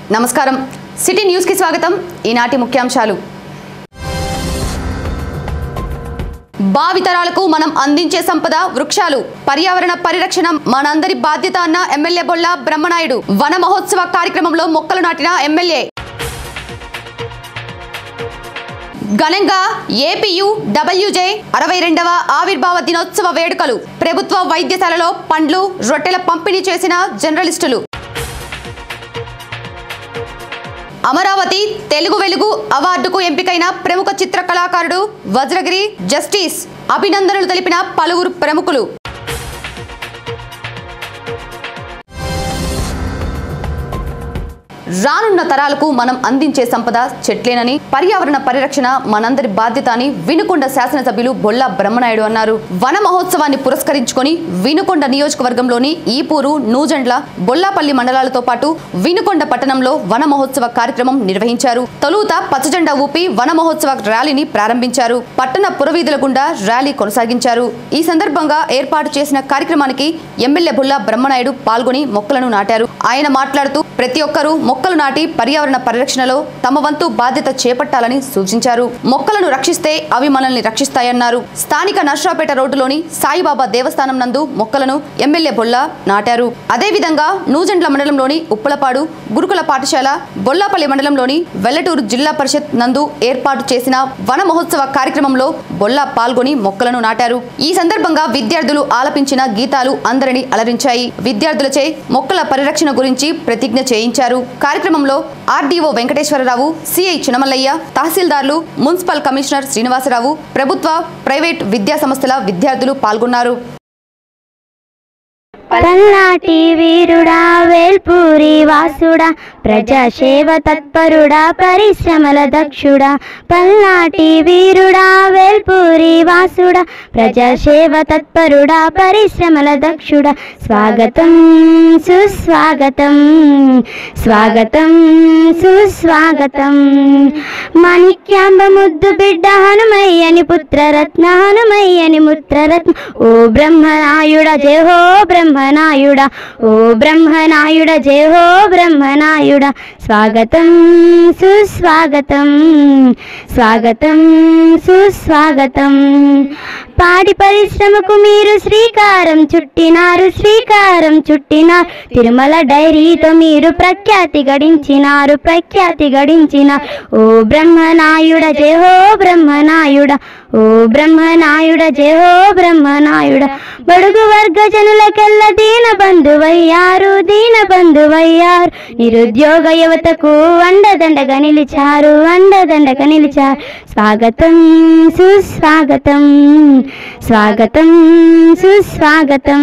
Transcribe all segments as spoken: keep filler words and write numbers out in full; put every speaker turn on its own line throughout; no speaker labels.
నమస్కారం city news కి స్వాగతం ఈనాటి ముఖ్యాంశాలు భావితరాలకు మనం అందించే సంపద వృక్షాలు పర్యావరణ పరిరక్షణ మనందరి బాధ్యత అన్న ఎమ్మెల్యే బొల్ల బ్రహ్మనాయుడు వన మహోత్సవ కార్యక్రమంలో మొక్కలు నాటిన ఎమ్మెల్యే ఘనంగా ఏపీయు డబ్ల్యూజే అరవై రెండవ ఆవిర్భావ దినోత్సవ వేడుకలు ప్రభుత్వ వైద్యశాలలో పండ్లు రొట్టెల పంపిణీ చేసిన జర్నలిస్టులు అమరావతి తెలుగు వెలుగు అవార్డుకు ఎంపికైన ప్రముఖ చిత్ర కళాకారుడు వజ్రగిరి జస్టిస్ అభినందనలు తెలిపిన పలువురు ప్రముఖులు రానున్న తరాలకు మనం అందించే సంపద చెట్లేనని పర్యావరణ పరిరక్షణ మనందరి బాధ్యత అని వినుకొండ శాసనసభ్యులు బొల్ల బ్రహ్మనాయుడు అన్నారు. వన మహోత్సవాన్ని పురస్కరించుకొని వినుకొండ నియోజకవర్గంలోని ఈపూరు నూజండ్ల బొల్లాపల్లి మండలాలతో పాటు వినుకొండ పట్టణంలో వన మహోత్సవ కార్యక్రమం నిర్వహించారు. తొలుత పచ్చజెండా ఊపి వన మహోత్సవ ర్యాలీని ప్రారంభించారు. పట్టణ పురవీధుల గుండా ర్యాలీ కొనసాగించారు. ఈ సందర్భంగా ఏర్పాటు చేసిన కార్యక్రమానికి ఎమ్మెల్యే బొల్ల బ్రహ్మనాయుడు పాల్గొని మొక్కలను నాటారు. ఆయన మాట్లాడుతూ ప్రతి ఒక్కరూ మొక్కలు నాటి పర్యావరణ పరిరక్షణలో తమ వంతు బాధ్యత చేపట్టాలని సూచించారు. మొక్కలను రక్షిస్తే అవి మనల్ని రక్షిస్తాయన్నారు. స్థానిక నర్సరావుపేట రోడ్డులోని సాయిబాబా దేవస్థానం నందు మొక్కలను ఎమ్మెల్యే బొల్ల నాటారు. అదేవిధంగా నూజెండ్ల మండలంలోని ఉప్పలపాడు గురుకుల పాఠశాల బొల్లాపల్లి మండలంలోని వెల్లటూరు జిల్లా పరిషత్ నందు ఏర్పాటు చేసిన వన మహోత్సవ కార్యక్రమంలో బొల్ల పాల్గొని మొక్కలను నాటారు. ఈ సందర్భంగా విద్యార్థులు ఆలపించిన గీతాలు అందరినీ అలరించాయి. విద్యార్థులచే మొక్కల పరిరక్షణ గురించి ప్రతిజ్ఞ చేయించారు. కార్యక్రమంలో ఆర్డీఓ వెంకటేశ్వరరావు, సిఐ చినమల్లయ్య, తహసీల్దార్లు, మున్సిపల్ కమిషనర్ శ్రీనివాసరావు, ప్రభుత్వ ప్రైవేట్ విద్యా సంస్థల విద్యార్థులు పాల్గొన్నారు.
పల్నాటి వీరుడా వేల్పూరి వాసుడా ప్రజాసేవ తత్పరుడా పరిశ్రమల దక్షుడా పల్నాటి వీరుడా వేల్పూరి వాసుడా ప్రజాసేవ తత్పరుడా పరిశ్రమల దక్షుడా స్వాగతం సుస్వాగతం స్వాగతం సుస్వాగతం మాణిక్యాంబ ముద్దు బిడ్డ హనుమయ్యని పుత్రరత్న హనుమయ్యని ముత్రరత్న ఓ బ్రహ్మనాయుడ జయ హో బ్రహ్మ బ్రహ్మనాయుడా ఓ బ్రహ్మనాయుడ జయ హో బ్రహ్మనాయుడా స్వాగతం సుస్వాగతం స్వాగతం సుస్వాగతం పాడి పరిశ్రమకు మీరు శ్రీకారం చుట్టినారు శ్రీకారం చుట్టినారు తిరుమల డైరీతో మీరు ప్రఖ్యాతి గడించినారు ప్రఖ్యాతి గడించినారు ఓ బ్రహ్మనాయుడ జయ హో బ్రహ్మనాయుడ ఓ బ్రహ్మనాయుడ జయ హో బ్రహ్మనాయుడ బడుగు వర్గ జనులకెల్ల దీన బంధువయ్యారు దీన బంధువయ్యారు నిరుద్యోగ యువతకు అండదండగా నిలిచారు అండదండగా నిలిచారు స్వాగతం సుస్వాగతం స్వాగతం సుస్వాగతం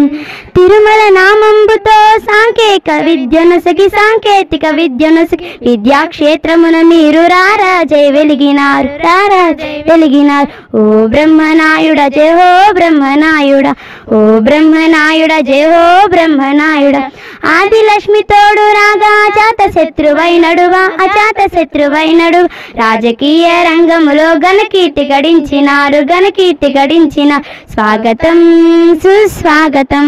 తిరుమల నామంబుతో సాంకేతిక విద్యనొసగి సాంకేతిక విద్యనొసగి విద్యాక్షేత్రమున మీరు రారాజై వెలిగినారు రారాజై వెలిగినారు ఓ బ్రహ్మనాయుడ జయ హో బ్రహ్మనాయుడ ఓ బ్రహ్మనాయుడ జయ హో బ్రహ్మనాయుడ ఆదిలక్ష్మి తోడు రాగా అజాత శత్రువైనడువా అజాత శత్రువైనడు రాజకీయ రంగములో ఘనకీర్తి గడించినారు ఘనకీర్తి గడించిన స్వాగతం సుస్వాగతం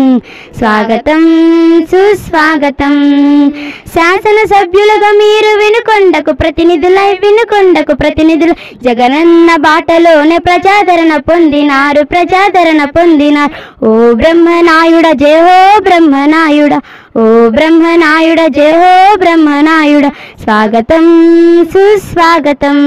స్వాగతం సుస్వాగతం శాసన సభ్యులుగా మీరు వినుకొండకు ప్రతినిధులై వినుకొండకు ప్రతినిధులు జగనన్న బాటలోనే ప్రజాదరణ పొందినారు ప్రజాదరణ పొందినారు ఓ బ్రహ్మనాయుడ జయ హో బ్రహ్మనాయుడ ఓ బ్రహ్మనాయుడ జయ హో బ్రహ్మనాయుడ స్వాగతం సుస్వాగతం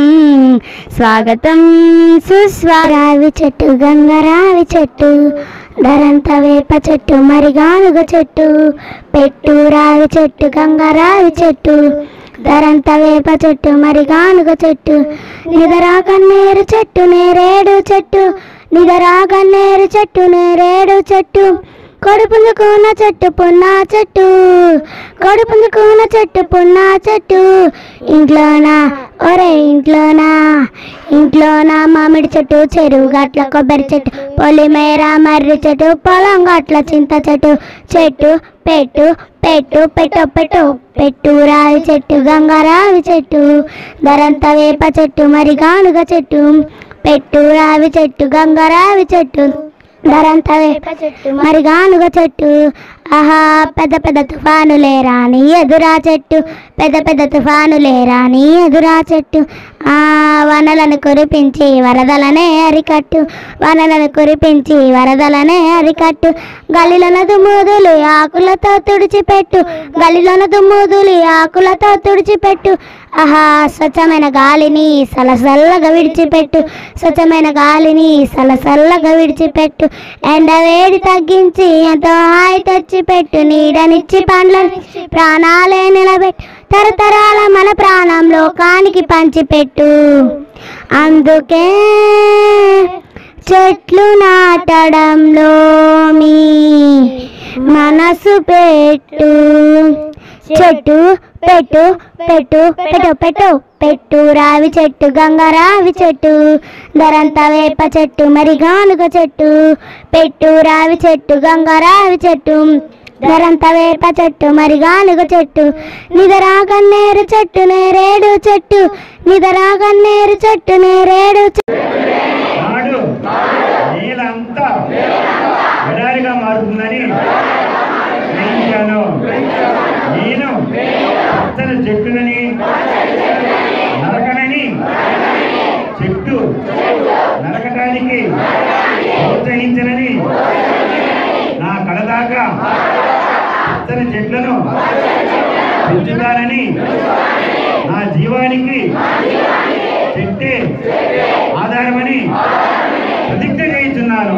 స్వాగతం సుస్వారావి చెట్టు గంగరావి చెట్టు ధరంత వేప చెట్టు మరిగానుగ చెట్టు పెట్టు రావి చెట్టు గంగరావి చెట్టు ధరంత వేప చెట్టు మరిగానుగ చెట్టు నిదరా కన్నేరు చెట్టు నేరేడు చెట్టు నిదరా కన్నేరు చెట్టు నేరేడు చెట్టు కొడుపుందుకున్న చెట్టు పున్నా చెట్టు కొడుపుందుకున్న చెట్టు పున్నా చెట్టు ఇంట్లోనా ఒరే ఇంట్లోనా ఇంట్లోనా మామిడి చెట్టు చెరువు గట్ల కొబ్బరి చెట్టు పొలిమేర మర్రి చెట్టు పొలం గట్ల చింత చెట్టు చెట్టు పెట్టు పెట్టు పెట్టు పెట్టు పెట్టు రావి చెట్టు గంగరావి చెట్టు ధరంత వేప చెట్టు మరి గానుగ చెట్టు పెట్టు రావి చెట్టు గంగరావి చెట్టు ధరంత వేప చెట్టు మరి గానుగ చెట్టు ఆహా పెద్ద పెద్ద తుఫానులే రాని ఎదురా చెట్టు పెద్ద పెద్ద తుఫానులే రాని ఎదురా చెట్టు ఆ వనలను కురిపించి వరదలనే అరికట్టు వనలను కురిపించి వరదలనే అరికట్టు గలిలోన దుమ్ముదులు ఆకులతో తుడిచిపెట్టు గలిలోన దుమ్ముదులు ఆకులతో తుడిచిపెట్టు ఆహా స్వచ్ఛమైన గాలిని సలసల్లగా విడిచిపెట్టు స్వచ్ఛమైన గాలిని సలసల్లగా విడిచిపెట్టు ఎండ వేడి తగ్గించి ఎంతో హాయి తెచ్చిపెట్టు నీడనిచ్చి పండ్లనిచ్చి ప్రాణాలే నిలబెట్టు తరతరాల మన ప్రాణం లోకానికి పంచిపెట్టు అందుకే చెట్లు నాటడంలో మీ మనసు పెట్టు చెట్టు పెట్టు పెట్టు పెట్టు పెట్టు పెట్టు రావి చెట్టు గంగ రావి చెట్టు ధరంత వేప చెట్టు మరి గానుగ చెట్టు పెట్టు రావి చెట్టు గంగ రావి చెట్టు ధరంత వేప చెట్టు మరి గానుగ చెట్టు నిదరా కన్నేరు చెట్టు నేరేడు చెట్టు నిదరా కన్నేరు చెట్టు నేరేడు
చెట్టునని నరకనని చెట్టు నరకటానికి ప్రోత్సహించనని నా కడదాకా పచ్చని చెట్లను పెంచుతానని నా జీవానికి చెట్టే ఆధారమని ప్రతిజ్ఞ చేయించున్నాను.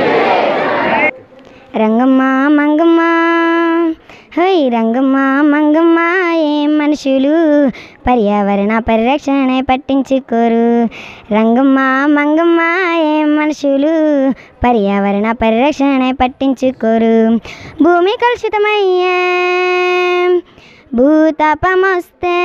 రంగమ్మ మంగమ్మ హై రంగమ్మ మంగమ్మ ఏం మనుషులు పర్యావరణ పరిరక్షణ పట్టించుకోరు రంగమ్మ మంగమ్మ ఏం మనుషులు పర్యావరణ పరిరక్షణ పట్టించుకోరు భూమి కలుషితమయ్యే భూతాపమొస్తే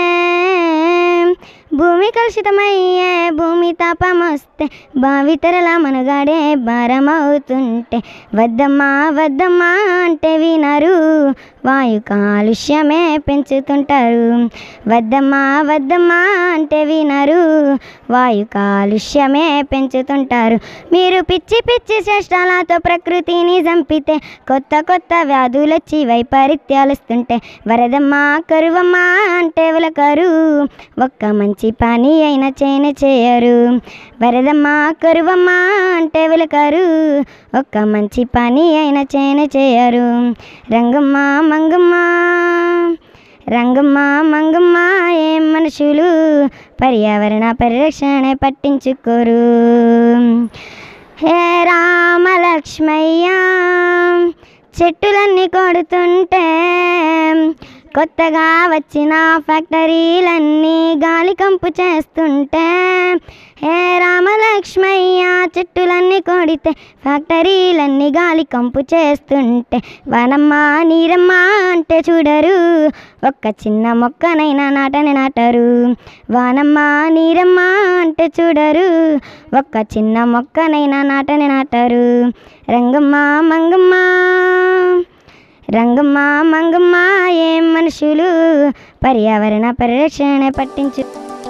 భూమి కలుషితమయ్యే భూమి తాపమొస్తే భావితరల మనుగాడే భారమవుతుంటే వద్దమ్మా వద్దమ్మా అంటే వినరు వాయు కాలుష్యమే పెంచుతుంటారు వద్దమ్మా వద్దమ్మా అంటే వినరు వాయు కాలుష్యమే పెంచుతుంటారు మీరు పిచ్చి పిచ్చి చేష్టాలతో ప్రకృతిని చంపితే కొత్త కొత్త వ్యాధులొచ్చి వైపరీత్యాలు వస్తుంటే వరదమ్మా కరువమ్మా అంటే ఉలకరు ఒక్క మంచి పని అయినా చేయని చేయరు వరదమ్మా కరువమ్మా అంటే ఉలకరు ఒక్క మంచి పని అయినా చేయని చేయరు రంగమ్మ మంగమ్మ రంగమ్మ మంగమ్మ ఏం మనుషులు పర్యావరణ పరిరక్షణ పట్టించుకోరు హే రామలక్ష్మయ్య చెట్టులన్నీ కొడుతుంటే కొత్తగా వచ్చిన ఫ్యాక్టరీలన్నీ గాలి కంపు చేస్తుంటే హే రామలక్ష్మయ్య చెట్టులన్నీ కొడితే ఫ్యాక్టరీలన్నీ గాలి కంపు చేస్తుంటే వనమ్మ నీరమ్మ అంటే చూడరు ఒక్క చిన్న మొక్కనైనా నాటని నాటరు వానమ్మ నీరమ్మ అంటే చూడరు ఒక్క చిన్న మొక్కనైనా నాటని నాటరు రంగమ్మ మంగమ్మ రంగమ్మ మంగమ్మ ఏం మనుషులు పర్యావరణ పరిరక్షణ పట్టించు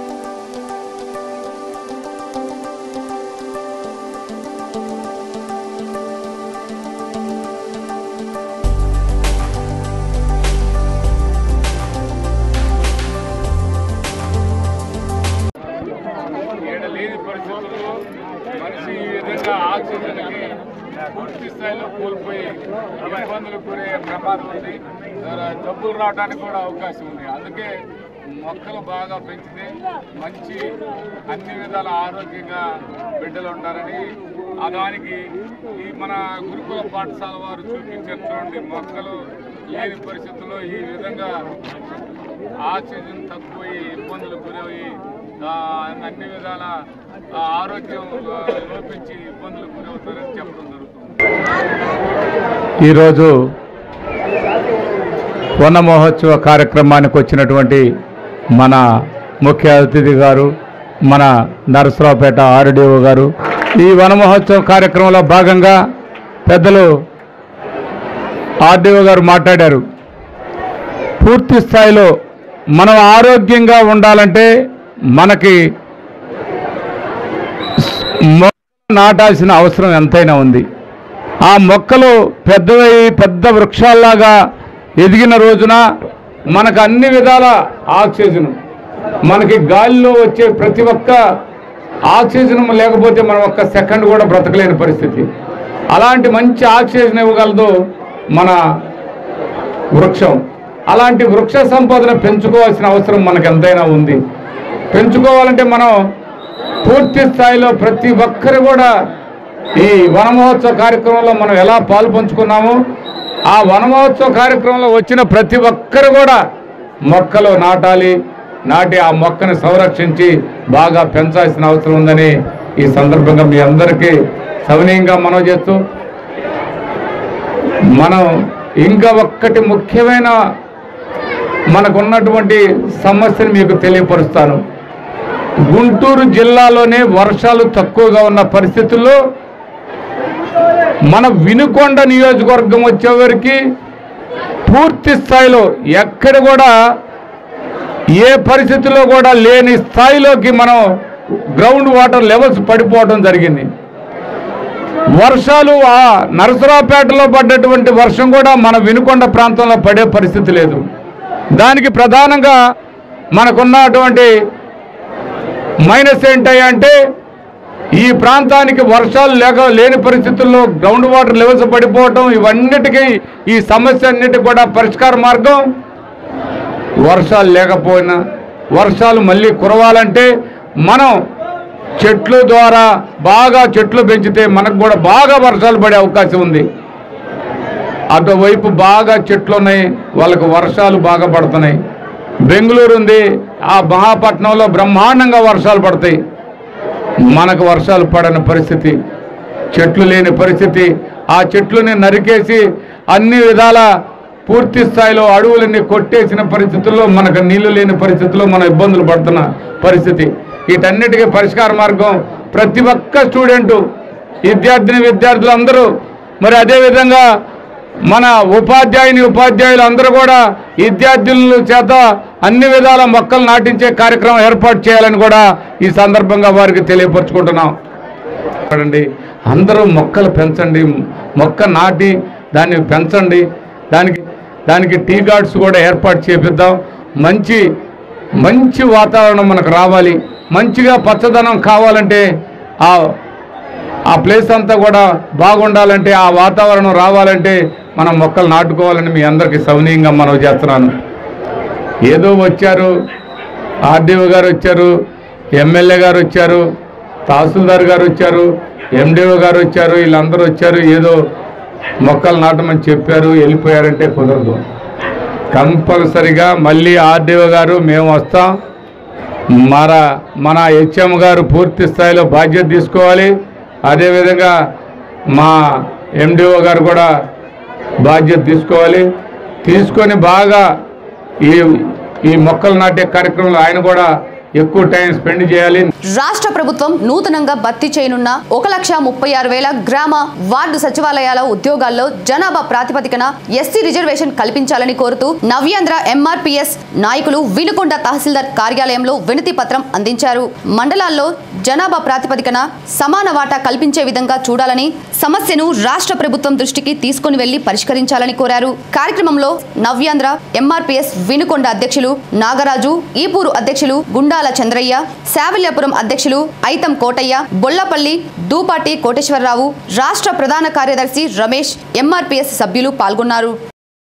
మనిషి ఈ విధంగా ఆక్సిజన్కి పూర్తి స్థాయిలో కోల్పోయి ఇబ్బందులు కూరే ప్రమాదం ఉంది, జబ్బులు రావడానికి కూడా అవకాశం ఉంది. అందుకే మొక్కలు బాగా పెంచితే మంచి అన్ని విధాల ఆరోగ్యంగా బిడ్డలు ఉంటారని దానికి ఈ మన గురుకుల పాఠశాల వారు చూపించారు. చూడండి, మొక్కలు లేని పరిస్థితుల్లో ఈ విధంగా ఆక్సిజన్ తక్కువై ఇబ్బందులు గురయ్యి అన్ని విధాల ఆరోగ్యం లోపించి ఇబ్బందులు గురవుతారని చెప్పడం జరుగుతుంది.
ఈరోజు వన మహోత్సవ కార్యక్రమానికి వచ్చినటువంటి మన ముఖ్య అతిథి గారు, మన నరసరావుపేట ఆర్డీఓ గారు, ఈ వన మహోత్సవ కార్యక్రమంలో భాగంగా పెద్దలు ఆర్డీఓ గారు మాట్లాడారు. పూర్తి స్థాయిలో మనం ఆరోగ్యంగా ఉండాలంటే మనకి నాటాల్సిన అవసరం ఎంతైనా ఉంది. ఆ మొక్కలు పెద్దవై పెద్ద వృక్షాల్లాగా ఎదిగిన రోజున మనకు అన్ని విధాల ఆక్సిజన్, మనకి గాలిలో వచ్చే ప్రతి ఒక్క ఆక్సిజన్ లేకపోతే మనం ఒక్క సెకండ్ కూడా బ్రతకలేని పరిస్థితి. అలాంటి మంచి ఆక్సిజన్ ఇవ్వగలదు మన వృక్షం. అలాంటి వృక్ష సంపదను పెంచుకోవాల్సిన అవసరం మనకు ఎంతైనా ఉంది. పెంచుకోవాలంటే మనం పూర్తి స్థాయిలో ప్రతి ఒక్కరు కూడా ఈ వన మహోత్సవ కార్యక్రమంలో మనం ఎలా పాలు పంచుకున్నామో ఆ వన మహోత్సవ కార్యక్రమంలో వచ్చిన ప్రతి ఒక్కరు కూడా మొక్కలు నాటాలి, నాటి ఆ మొక్కను సంరక్షించి బాగా పెంచాల్సిన అవసరం ఉందని ఈ సందర్భంగా మీ అందరికీ సవినయంగా మనవి చేస్తూ, మనం ఇంకా ఒక్కటి ముఖ్యమైన మనకున్నటువంటి సమస్యను మీకు తెలియపరుస్తాను. గుంటూరు జిల్లాలోనే వర్షాలు తక్కువగా ఉన్న పరిస్థితుల్లో మన వినుకొండ నియోజకవర్గం వచ్చేవరకు పూర్తి స్థాయిలో ఎక్కడ కూడా ఏ పరిస్థితుల్లో కూడా లేని స్థాయిలోకి మనం గ్రౌండ్ వాటర్ లెవెల్స్ పడిపోవడం జరిగింది. వర్షాలు ఆ నరసరావుపేటలో పడ్డటువంటి వర్షం కూడా మన వినుకొండ ప్రాంతంలో పడే పరిస్థితి లేదు. దానికి ప్రధానంగా మనకున్నటువంటి మైనస్ ఏంటంటే ఈ ప్రాంతానికి వర్షాలు లేక లేని పరిస్థితుల్లో గ్రౌండ్ వాటర్ లెవెల్స్ పడిపోవటం, ఇవన్నిటికీ ఈ సమస్య అన్నిటికీ కూడా పరిష్కార మార్గం వర్షాలు లేకపోయినా వర్షాలు మళ్ళీ కురవాలంటే మనం చెట్లు ద్వారా బాగా చెట్లు పెంచితే మనకు కూడా బాగా వర్షాలు పడే అవకాశం ఉంది. అటువైపు బాగా చెట్లు ఉన్నాయి, వాళ్ళకు వర్షాలు బాగా పడుతున్నాయి. బెంగళూరు ఉంది, ఆ మహాపట్నంలో బ్రహ్మాండంగా వర్షాలు పడతాయి. మనకు వర్షాలు పడని పరిస్థితి, చెట్లు లేని పరిస్థితి. ఆ చెట్లని నరికేసి అన్ని విధాల పూర్తి స్థాయిలో అడవులన్నీ కొట్టేసిన పరిస్థితుల్లో మనకు నీళ్లు లేని పరిస్థితుల్లో మనం ఇబ్బందులు పడుతున్న పరిస్థితి. వీటన్నిటికీ పరిష్కార మార్గం ప్రతి ఒక్క స్టూడెంటు, విద్యార్థిని విద్యార్థులు అందరూ, మరి అదేవిధంగా మన ఉపాధ్యాయుని ఉపాధ్యాయులు అందరూ కూడా విద్యార్థుల చేత అన్ని విధాల మొక్కలు నాటించే కార్యక్రమం ఏర్పాటు చేయాలని కూడా ఈ సందర్భంగా వారికి తెలియపరుచుకుంటున్నాం. చూడండి, అందరూ మొక్కలు పెంచండి, మొక్క నాటి దాన్ని పెంచండి. దానికి దానికి టీ గార్డ్స్ కూడా ఏర్పాటు చేపిద్దాం. మంచి మంచి వాతావరణం మనకు రావాలి. మంచిగా పచ్చదనం కావాలంటే ఆ ఆ ప్లేస్ అంతా కూడా బాగుండాలంటే, ఆ వాతావరణం రావాలంటే మనం మొక్కలు నాటుకోవాలని మీ అందరికీ సవినయంగా మనవి చేస్తున్నాను. ఏదో వచ్చారు, ఆర్డీఓ గారు వచ్చారు, ఎమ్మెల్యే గారు వచ్చారు, తహసీల్దార్ గారు వచ్చారు, ఎండిఓ గారు వచ్చారు, వీళ్ళందరూ వచ్చారు, ఏదో మొక్కలు నాటమని చెప్పారు, వెళ్ళిపోయారంటే కుదరదు. కంపల్సరిగా మళ్ళీ ఆర్డీఓ గారు మేము వస్తాం, మన మన హెచ్ఎం గారు పూర్తి స్థాయిలో బాధ్యత తీసుకోవాలి. అదేవిధంగా మా ఎండిఓ గారు కూడా బాధ్యత తీసుకోవాలి. తీసుకొని బాగా ఈ ఈ మొక్కలు నాటే కార్యక్రమంలో ఆయన కూడా ఎక్కువ టైం స్పెండ్ చేయాలి.
రాష్ట్ర ప్రభుత్వం నూతనంగా భర్తీ చేయనున్న ఒక లక్ష ముప్పై ఆరు వేల గ్రామ వార్డు సచివాలయాల ఉద్యోగాల్లో జనాభా ప్రాతిపదికన ఎస్సీ రిజర్వేషన్ కల్పించాలని కోరుతూ నవ్యాంధ్ర ఎంఆర్పీఎస్ నాయకులు వినుకొండ తహసీల్దార్ కార్యాలయంలో వినతి పత్రం అందించారు. మండలాల్లో జనాభా ప్రాతిపదికన సమాన వాటా కల్పించే విధంగా చూడాలని, సమస్యను రాష్ట్ర ప్రభుత్వం దృష్టికి తీసుకుని వెళ్లి పరిష్కరించాలని కోరారు. కార్యక్రమంలో నవ్యాంధ్ర ఎంఆర్పీఎస్ వినుకొండ అధ్యక్షులు నాగరాజు, ఈపూరు అధ్యక్షులు గుండాల చంద్రయ్య, శావల్యాపురం అధ్యక్షులు ఐతం కోటయ్య, బొల్లపల్లి దూపాటి కోటేశ్వరరావు, రాష్ట్ర ప్రధాన కార్యదర్శి రమేష్, ఎంఆర్పీఎస్ సభ్యులు పాల్గొన్నారు.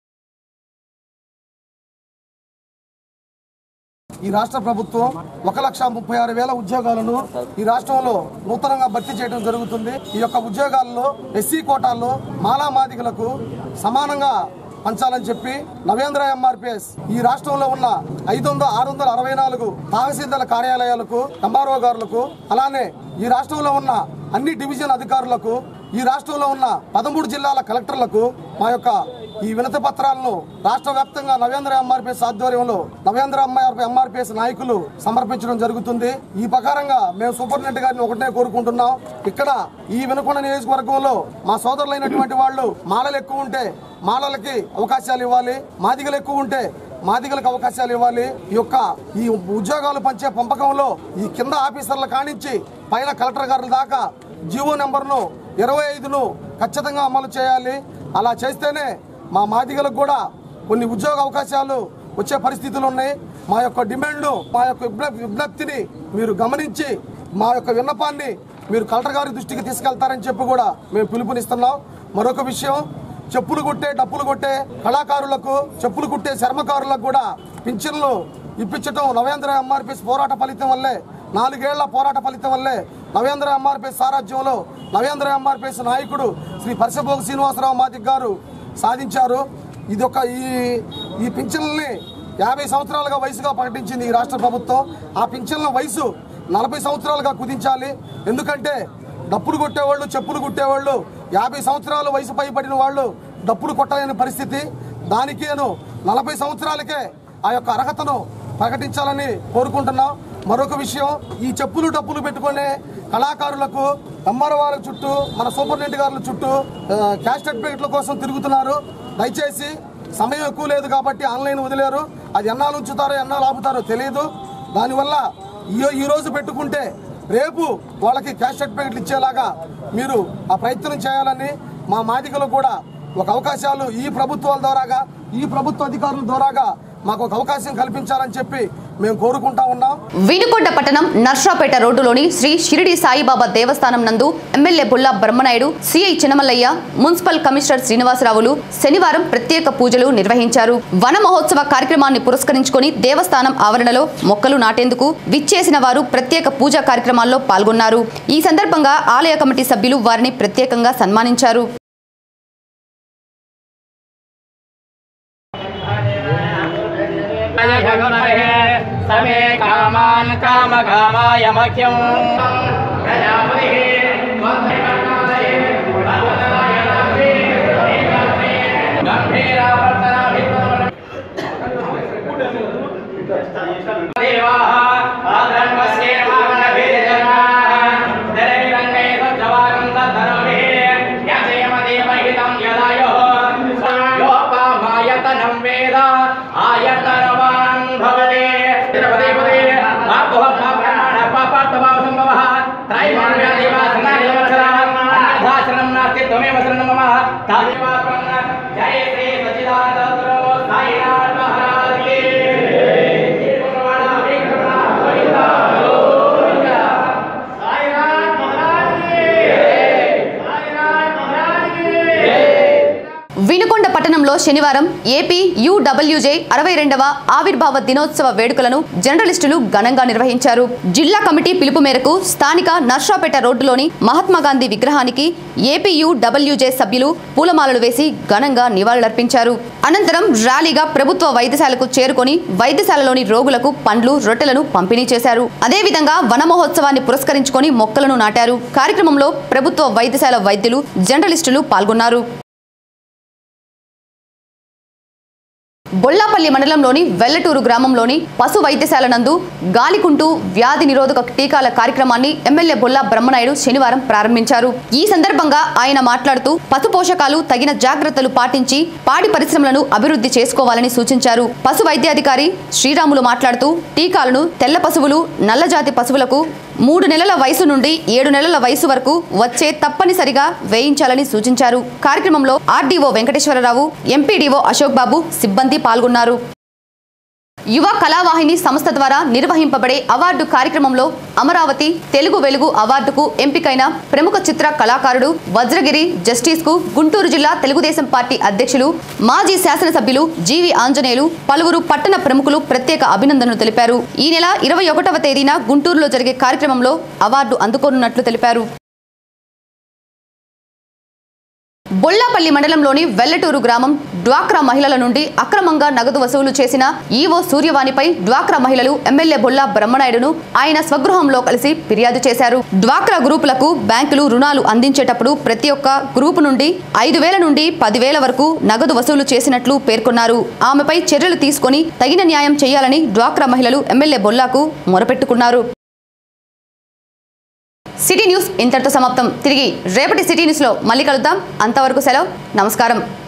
ఈ రాష్ట్ర ప్రభుత్వం ఒక లక్ష ముప్పై ఆరు వేల ఉద్యోగాలను ఈ రాష్ట్రంలో నూతనంగా భర్తీ చేయడం జరుగుతుంది. ఈ యొక్క ఉద్యోగాల్లో ఎస్సీ కోటాల్లో మాలా మాదిగలకు సమానంగా పంచాలని చెప్పి నవేంద్ర ఎంఆర్పీఎస్ ఈ రాష్ట్రంలో ఉన్న ఐదు వందల ఆరు వందల అరవై నాలుగు తహసీల్దార్ కార్యాలయాలకు, ఎంఆర్ఓ గారులకు, అలానే ఈ రాష్ట్రంలో ఉన్న అన్ని డివిజన్ అధికారులకు, ఈ రాష్ట్రంలో ఉన్న పదమూడు జిల్లాల కలెక్టర్లకు మా యొక్క ఈ వినతి పత్రాలను రాష్ట్ర వ్యాప్తంగా నవేంద్ర ఎంఆర్పీఎస్ ఆధ్వర్యంలో నవేంద్ర ఎంఆర్పీఎస్ నాయకులు సమర్పించడం జరుగుతుంది. ఈ ప్రకారంగా మేము సూపరింటెండెంట్ గారిని ఒకటే కోరుకుంటున్నాం. ఇక్కడ ఈ వినుకొండ నియోజకవర్గంలో మా సోదరులైనటువంటి వాళ్ళు మాలలు ఎక్కువ ఉంటే మాలలకి అవకాశాలు ఇవ్వాలి, మాదిగలు ఎక్కువ ఉంటే మాదిగలకు అవకాశాలు ఇవ్వాలి. ఈ యొక్క ఈ ఉద్యోగాలు పంచే పంపకంలో ఈ కింద ఆఫీసర్ల కానించి పైన కలెక్టర్ గారుల దాకా జీవో నెంబర్ను ఇరవై ఐదును ఖచ్చితంగా అమలు చేయాలి. అలా చేస్తేనే మా మాదిగలకు కూడా కొన్ని ఉద్యోగ అవకాశాలు వచ్చే పరిస్థితులు ఉన్నాయి. మా యొక్క డిమాండ్ను, మా యొక్క విజ్ఞప్తిని మీరు గమనించి మా యొక్క విన్నపాన్ని మీరు కలెక్టర్ గారి దృష్టికి తీసుకెళ్తారని చెప్పి కూడా మేము పిలుపునిస్తున్నాం. మరొక విషయం, చెప్పులు కుట్టే డప్పులు కొట్టే కళాకారులకు, చెప్పులు కుట్టే చర్మకారులకు కూడా పింఛన్లు ఇప్పించడం నవేంద్ర ఎంఆర్పిఎస్ పోరాట ఫలితం వల్లే, నాలుగేళ్ల పోరాట ఫలితం వల్లే నవేంద్ర ఎంఆర్పిఎస్ సారథ్యంలో నవేంద్ర ఎంఆర్పిఎస్ నాయకుడు శ్రీ పరిసభోగ శ్రీనివాసరావు మాదిక్ గారు సాధించారు. ఇది ఒక ఈ ఈ పింఛన్లని యాభై సంవత్సరాలుగా వయసుగా ప్రకటించింది ఈ రాష్ట్ర ప్రభుత్వం. ఆ పింఛన్ల వయసు నలభై సంవత్సరాలుగా కుదించాలి. ఎందుకంటే డప్పులు కొట్టేవాళ్ళు, చెప్పులు కుట్టేవాళ్ళు యాభై సంవత్సరాలు వయసు పైబడిన వాళ్ళు డప్పులు కొట్టలేని పరిస్థితి. దానికేను నలభై సంవత్సరాలకే ఆ యొక్క అర్హతను ప్రకటించాలని కోరుకుంటున్నాం. మరొక విషయం, ఈ చెప్పులు డప్పులు పెట్టుకునే కళాకారులకు ఎంఆర్ఓల చుట్టూ, మన సూపరింటెండెంట్ గారుల చుట్టూ క్యాస్ట్ సర్టిఫికెట్ల కోసం తిరుగుతున్నారు. దయచేసి సమయం ఎక్కువ లేదు కాబట్టి ఆన్లైన్ వదిలేరు. అది ఎన్నాళ్ళు ఉంచుతారో ఎన్నాళ్ళు ఆపుతారో తెలియదు. దానివల్ల ఈ ఈ రోజు పెట్టుకుంటే రేపు వాళ్ళకి క్యాస్ట్ సర్టిఫికెట్లు ఇచ్చేలాగా మీరు ఆ ప్రయత్నం చేయాలని, మా మాదిగలు కూడా ఒక అవకాశాలు ఈ ప్రభుత్వాల ద్వారాగా, ఈ ప్రభుత్వ అధికారుల ద్వారాగా మాకు ఒక అవకాశం కల్పించాలని చెప్పి మేము కోరుకుంటా ఉన్నాం.
వినుకొండ పట్టణం నర్సాపేట రోడ్డులోని శ్రీ షిరిడి సాయిబాబా దేవస్థానం నందు MLA Bulla Brahmanaidu, CI Chinnamallaiah, municipal commissioner శ్రీనివాసరావులు శనివారం ప్రత్యేక పూజలు నిర్వహించారు. వన మహోత్సవ కార్యక్రమాన్ని పురస్కరించుకొని దేవస్థానం ఆవరణలో మొక్కలు నాటేందుకు విచ్చేసిన వారు ప్రత్యేక పూజా కార్యక్రమాల్లో పాల్గొన్నారు. ఈ సందర్భంగా ఆలయ కమిటీ సభ్యులు వారిని ప్రత్యేకంగా సన్మానించారు.
समे कामान् काम कामाय मह्यं प्रजापतिः देवाः आदरण्वस्ये मागणभेदजनाः दरैरङ्गै सज्जवागं तद्धर्मभिः यजयमदेवहितं यदायुः योपामायतनं वेद आयतनवान् भवते तिरुपति पदे मापुहत्मा ब्रह्मण पापात्मभावसम्भवः त्रैमान्व्यादिवासनादिवत्सरः अन्यथाशरणं नास्ति त्वमेव शरणं मम तादेवात्मन् जय श्री सच्चिदानन्दगुरो साईनाथ महाराज की
వినుకొండ పట్టణంలో శనివారం ఏపీ యూడబ్ల్యూజే అరవై రెండవ ఆవిర్భావ దినోత్సవ వేడుకలను జర్నలిస్టులు ఘనంగా నిర్వహించారు. జిల్లా కమిటీ పిలుపు మేరకు స్థానిక నర్సాపేట రోడ్డులోని మహాత్మాగాంధీ విగ్రహానికి ఏపీ యూడబ్ల్యూజే సభ్యులు పూలమాలలు వేసి ఘనంగా నివాళులర్పించారు. అనంతరం ర్యాలీగా ప్రభుత్వ వైద్యశాలకు చేరుకొని వైద్యశాలలోని రోగులకు పండ్లు, రొట్టెలను పంపిణీ చేశారు. అదేవిధంగా వన మహోత్సవాన్ని పురస్కరించుకొని మొక్కలను నాటారు. కార్యక్రమంలో ప్రభుత్వ వైద్యశాల వైద్యులు, జర్నలిస్టులు పాల్గొన్నారు. బొల్లాపల్లి మండలంలోని వెల్లటూరు గ్రామంలోని పశు వైద్యశాల నందు గాలికుంటూ వ్యాధి నిరోధక టీకాల కార్యక్రమాన్ని ఎమ్మెల్యే బొల్లా బ్రహ్మనాయుడు శనివారం ప్రారంభించారు. ఈ సందర్భంగా ఆయన మాట్లాడుతూ పశు పోషకాలు తగిన జాగ్రత్తలు పాటించి పాడి పరిశ్రమలను అభివృద్ధి చేసుకోవాలని సూచించారు. పశు వైద్యాధికారి శ్రీరాములు మాట్లాడుతూ టీకాలను తెల్ల పశువులు, నల్లజాతి పశువులకు మూడు నెలల వయసు నుండి ఏడు నెలల వయసు వరకు వచ్చే తప్పనిసరిగా వేయించాలని సూచించారు. కార్యక్రమంలో ఆర్డీఓ వెంకటేశ్వరరావు, ఎంపీడీఓ అశోక్ బాబు సిబ్బంది పాల్గొన్నారు. యువ కళావాహిని సంస్థ ద్వారా నిర్వహింపబడే అవార్డు కార్యక్రమంలో అమరావతి తెలుగు వెలుగు అవార్డుకు ఎంపికైన ప్రముఖ చిత్ర కళాకారుడు వజ్రగిరి జస్టిస్ కు గుంటూరు జిల్లా తెలుగుదేశం పార్టీ అధ్యక్షులు, మాజీ శాసనసభ్యులు జీవి ఆంజనేయులు, పలువురు పట్టణ ప్రముఖులు ప్రత్యేక అభినందనలు తెలిపారు. ఈ నెల ఇరవై ఒకటవ తేదీన గుంటూరులో జరిగే కార్యక్రమంలో అవార్డు అందుకోనున్నట్లు తెలిపారు. బొల్లాపల్లి మండలంలోని వెల్లటూరు గ్రామం డ్వాక్రా మహిళల నుండి అక్రమంగా నగదు వసూలు చేసిన ఈవో సూర్యవాణిపై డ్వాక్రా మహిళలు ఎమ్మెల్యే బొల్లా బ్రహ్మనాయుడును ఆయన స్వగృహంలో కలిసి ఫిర్యాదు చేశారు. డ్వాక్రా గ్రూపులకు బ్యాంకులు రుణాలు అందించేటప్పుడు ప్రతి ఒక్క గ్రూపు నుండి ఐదు వేల నుండి పదివేల వరకు నగదు వసూలు చేసినట్లు పేర్కొన్నారు. ఆమెపై చర్యలు తీసుకొని తగిన న్యాయం చేయాలని డ్వాక్రా మహిళలు ఎమ్మెల్యే బొల్లాకు మొరపెట్టుకున్నారు. సిటీ న్యూస్ ఇంతటితో సమాప్తం. తిరిగి రేపటి సిటీ న్యూస్ లో మళ్ళీ కలుద్దాం. అంతవరకు సెలవు. నమస్కారం.